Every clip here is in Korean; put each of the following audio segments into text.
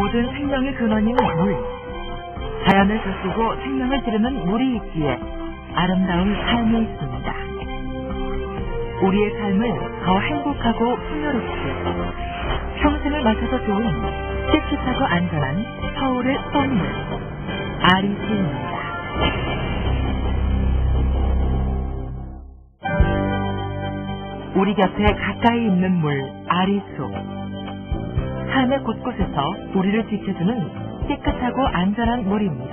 모든 생명의 근원인 물. 자연을 가꾸고 생명을 지르는 물이 있기에 아름다운 삶이 있습니다. 우리의 삶을 더 행복하고 풍요롭게 평생을 맞춰서 좋은 깨끗하고 안전한 서울의 쏜물 아리수입니다. 우리 곁에 가까이 있는 물 아리수. 삶의 곳곳에서 우리를 지켜주는 깨끗하고 안전한 물입니다.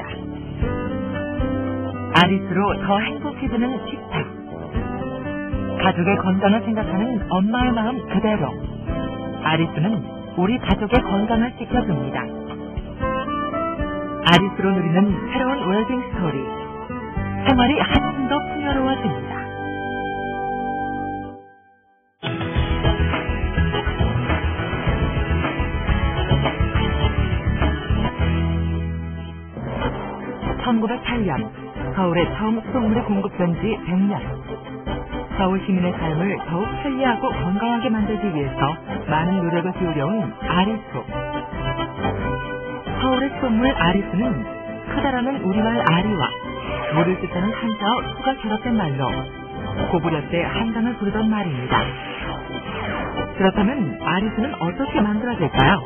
아리수로 더 행복해지는 식탁. 가족의 건강을 생각하는 엄마의 마음 그대로 아리수는 우리 가족의 건강을 지켜줍니다. 아리수로 누리는 새로운 웰빙 스토리. 생활이 한층 더 풍요로워집니다. (1908년) 서울에 처음 수돗물이 공급된 지 100년. 서울 시민의 삶을 더욱 편리하고 건강하게 만들기 위해서 많은 노력을 기울여온 아리수. 서울의 수돗물 아리수는 크다라는 우리말 아리와 물을 뜻하는 한자어 수가 결합된 말로 고구려 때 한강을 부르던 말입니다. 그렇다면 아리수는 어떻게 만들어질까요?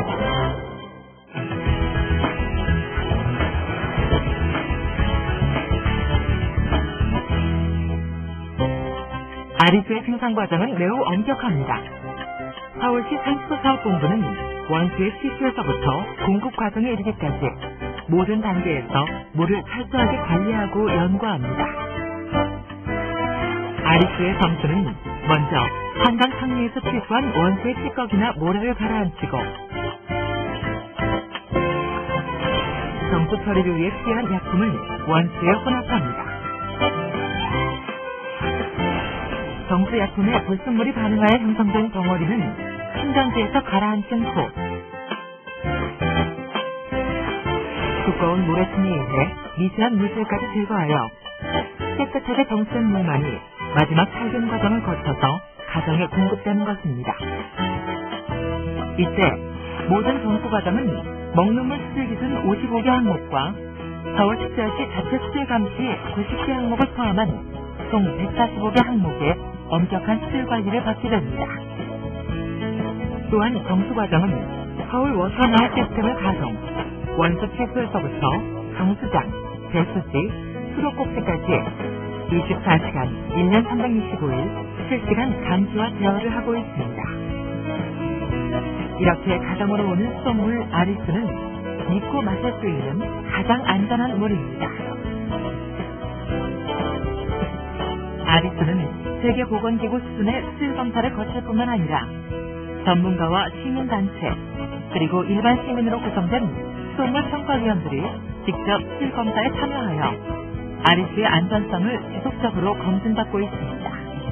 아리수의 생산 과정은 매우 엄격합니다. 서울시 상수사업본부는 원수의 시추에서부터 공급 과정에 이르기까지 모든 단계에서 물을 철저하게 관리하고 연구합니다. 아리수의 점수는 먼저 한강 상류에서 취수한 원수의 찌꺼기나 모래를 가라앉히고 정수 처리를 위해 필요한 약품을 원수에 혼합합니다. 정수약품에 불순물이 반응하여 형성된 덩어리는 충전지에서 가라앉힌 후 두꺼운 모래층에 의해 미세한 물질까지 제거하여 깨끗하게 정수된 물만이 마지막 살균 과정을 거쳐서 가정에 공급되는 것입니다. 이때 모든 정수 과정은 먹는 물 수질 기준 55개 항목과 서울특별시 자체 수질 감시 90개 항목을 포함한 총 145개 항목에 엄격한 수질 관리를 받게 됩니다. 또한 정수 과정은 서울 워터나우 시스템을 가동, 원수 채소에서부터 정수장, 배수지, 수도꼭지까지 24시간, 1년 365일 실시간 감시와 제어를 하고 있습니다. 이렇게 가정으로 오는 수돗물 아리수는 믿고 마실 수 있는 가장 안전한 물입니다. 아리수는 세계보건기구 수준의 수질 검사를 거칠 뿐만 아니라 전문가와 시민단체 그리고 일반 시민으로 구성된 수돗물 평가위원들이 직접 수질 검사에 참여하여 아리수의 안전성을 지속적으로 검증받고 있습니다.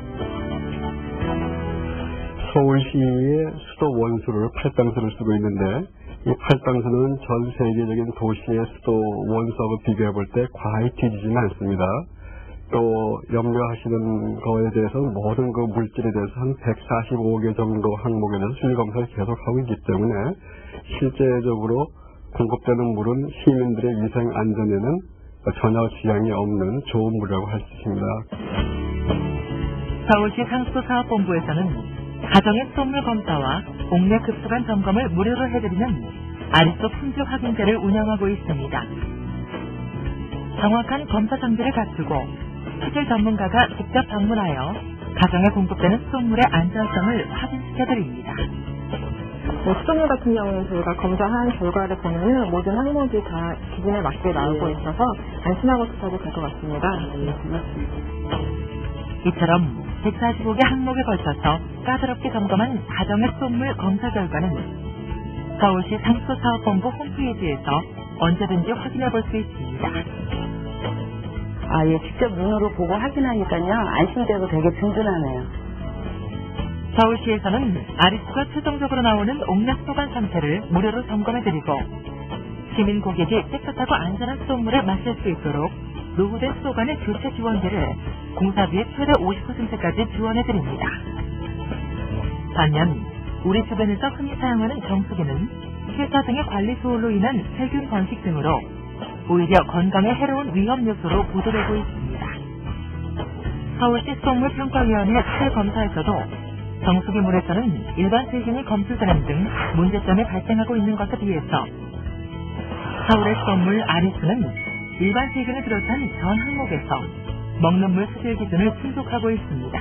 서울시의 수도 원수를 팔당수를 쓰고 있는데 이 팔당수는 전 세계적인 도시의 수도 원수하고 비교해 볼 때 과히 뒤지지는 않습니다. 또 염려하시는 거에 대해서는 모든 그 물질에 대해서 한 145개 정도 항목에 대해서 수질 검사를 계속하고 있기 때문에 실제적으로 공급되는 물은 시민들의 위생 안전에는 전혀 지장이 없는 좋은 물이라고 할 수 있습니다. 서울시 상수사업본부에서는 가정의 수돗물 검사와 옥내 급수관 점검을 무료로 해드리는 아리수 품질 확인제를 운영하고 있습니다. 정확한 검사 장비를 갖추고 수질 전문가가 직접 방문하여 가정에 공급되는 수돗물의 안전성을 확인시켜드립니다. 수돗물 같은 경우는 저희가 검사한 결과를 보면 모든 항목이 다 기준에 맞게 나오고 있어서 안심하고 쓰셔도 될 것 같습니다. 이처럼 145개 항목에 걸쳐서 까다롭게 점검한 가정의 수돗물 검사 결과는 서울시 상수사업본부 홈페이지에서 언제든지 확인해 볼 수 있습니다. 예, 직접 눈으로 보고 확인하니까요, 안심되고 되게 든든하네요. 서울시에서는 아리수가 최종적으로 나오는 옥내 수도관 상태를 무료로 점검해드리고 시민 고객이 깨끗하고 안전한 수돗물을 마실 수 있도록 노후된 수도관의 교체 지원비를 공사비의 최대 50%까지 지원해드립니다. 반면 우리 주변에서 흔히 사용하는 정수기는 회사 등의 관리 소홀로 인한 세균 번식 등으로 오히려 건강에 해로운 위험 요소로 보도되고 있습니다. 서울시 수돗물평가위원회 실검사에서도 정수기물에서는 일반 세균이 검출되는 등 문제점이 발생하고 있는 것에 비해서 서울의 수돗물 아리수는 일반 세균을 비롯한 전 항목에서 먹는 물 수질 기준을 충족하고 있습니다.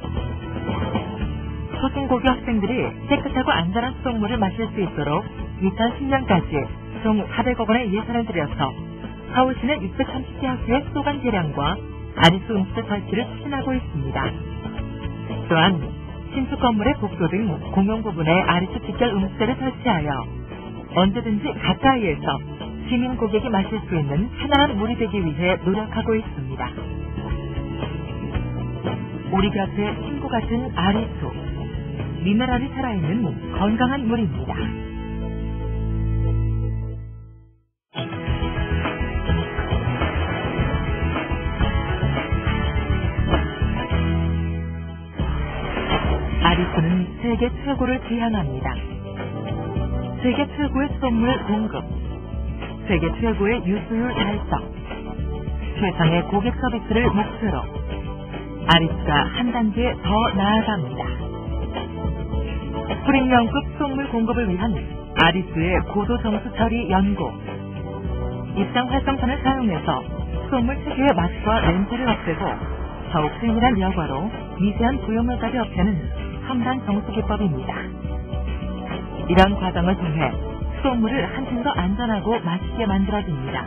소중고교 학생들이 깨끗하고 안전한 수돗물을 마실 수 있도록 2010년까지 총 400억 원의 예산을 들여서 서울시는 630개 학교의 수도관 개량과 아리수 음수대 설치를 추진하고 있습니다. 또한 신축 건물의 복도 등 공용 부분에 아리수 직결 음수대를 설치하여 언제든지 가까이에서 시민 고객이 마실 수 있는 편안한 물이 되기 위해 노력하고 있습니다. 우리 곁에 친구 같은 아리수, 미네랄이 살아있는 건강한 물입니다. 아리수는 세계 최고를 지향합니다. 세계 최고의 수돗물 공급, 세계 최고의 유수율 달성, 최상의 고객 서비스를 목표로 아리수가 한 단계 더 나아갑니다. 프리미엄급 수돗물 공급을 위한 아리수의 고도 정수 처리 연구, 입장 활성탄을 사용해서 수돗물 특유의 맛과 냄새를 없애고 더욱 세밀한 여과로 미세한 부유물까지 없애는 첨단 정수 기법입니다. 이런 과정을 통해 수돗물을 한층 더 안전하고 맛있게 만들어집니다.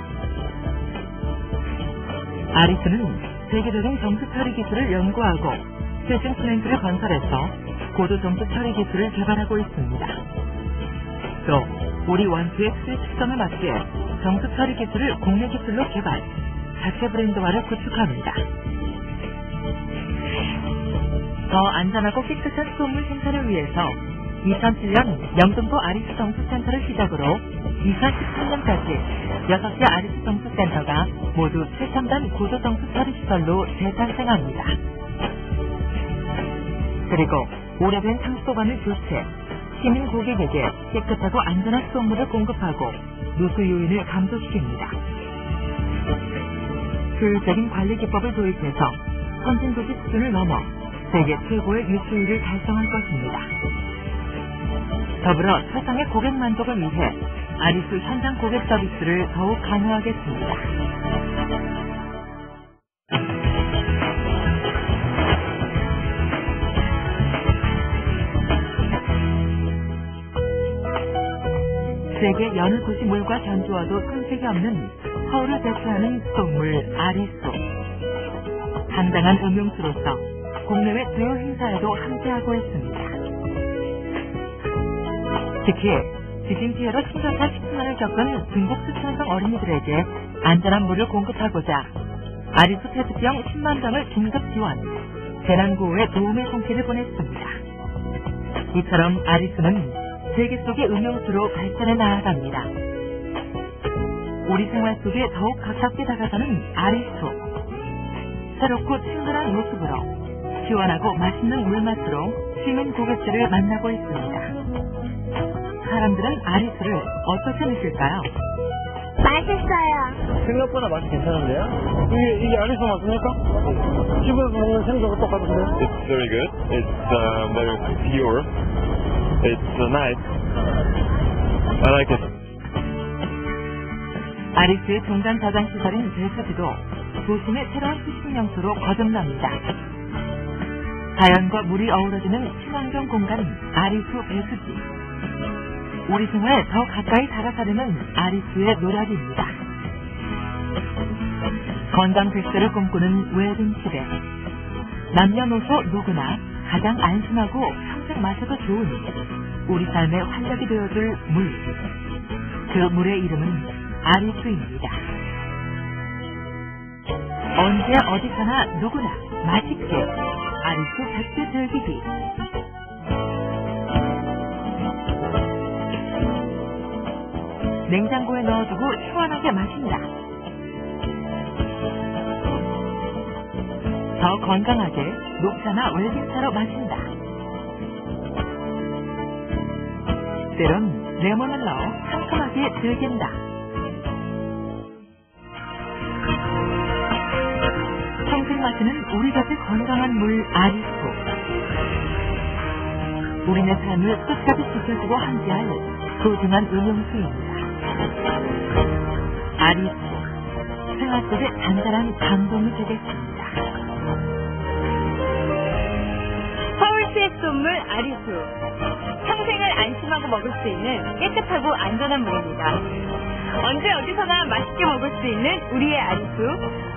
아리수는 세계적인 정수 처리 기술을 연구하고 최신 플랜트를 건설해서 고도 정수 처리 기술을 개발하고 있습니다. 또 우리 원수의 수질 특성에 맞게 정수 처리 기술을 국내 기술로 개발, 자체 브랜드화를 구축합니다. 더 안전하고 깨끗한 수돗물 생산을 위해서 2007년 영등포 아리수 정수센터를 시작으로 2013년까지 6개 아리수 정수센터가 모두 최첨단 고도 정수 처리 시설로 재탄생합니다. 그리고 오래된 상수도관을 교체, 시민 고객에게 깨끗하고 안전한 수돗물을 공급하고 누수 요인을 감소시킵니다. 효율적인 관리 기법을 도입해서 선진도시 수준을 넘어 세계 최고의 유수율을 달성할 것입니다. 더불어 최상의 고객 만족을 위해 아리수 현장 고객 서비스를 더욱 강화하겠습니다. 세계 여느 도시 물과 견주어도 손색이 없는 서울을 대표하는 수돗물 아리수. 당당한 음용수로서 국내외 주요 행사에도 함께하고 있습니다. 특히 지진 피해로 심각한 식수난을 겪은 중국 수천성 어린이들에게 안전한 물을 공급하고자 아리수 페트병 10만 병을 긴급 지원, 재난구호에 도움의 손길을 보냈습니다. 이처럼 아리수는 세계 속의 음용수로 발전해 나아갑니다. 우리 생활 속에 더욱 가깝게 다가가는 아리수. 새롭고 친근한 모습으로 시원하고 맛있는 물맛으로 시민 고객들을 만나고 있습니다. 사람들은 아리수를 어떻게 느낄까요? 맛있어요. 생각보다 맛이 괜찮은데요? 이게 아리수 맞습니까? 집에서 먹는 생선과 똑같은데요? It's very good. It's very pure. It's nice. I like it. 아리수의 중간 저장 시설인 배수지도 도심의 새로운 휴식 명소로 거듭납니다. 자연과 물이 어우러지는 친환경 공간 아리수 배수지. 우리 생활에 더 가까이 다가가려는 아리수의 노력입니다. 건강 100세를 꿈꾸는 웰빙 시대. 남녀노소 누구나 가장 안심하고 평생 마셔도 좋은 우리 삶의 활력이 되어줄 물. 그 물의 이름은 아리수입니다. 언제 어디서나 누구나 맛있게 아리수 100세 즐기기. 냉장고에 넣어두고 시원하게 마신다. 더 건강하게 녹차나 웰빙차로 마신다. 때론 레몬을 넣어 상큼하게 즐긴다. 평생 마시는 우리 곁의 건강한 물 아리수. 우리네 삶을 끝까지 지켜주고 함께할 소중한 음용수입니다. 아리수. 생활 속의 단단한 감동이 되겠습니다. 서울시의 수돗물 아리수. 평생을 안심하고 먹을 수 있는 깨끗하고 안전한 물입니다. 언제 어디서나 맛있게 먹을 수 있는 우리의 아리수.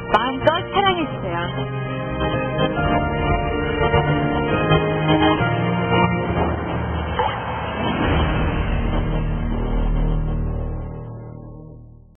마음껏 사랑해주세요.